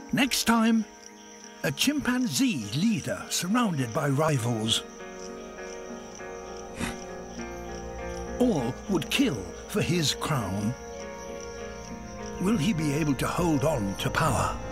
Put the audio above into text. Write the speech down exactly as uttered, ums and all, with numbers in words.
Next time, a chimpanzee leader surrounded by rivals. All would kill for his crown. Will he be able to hold on to power?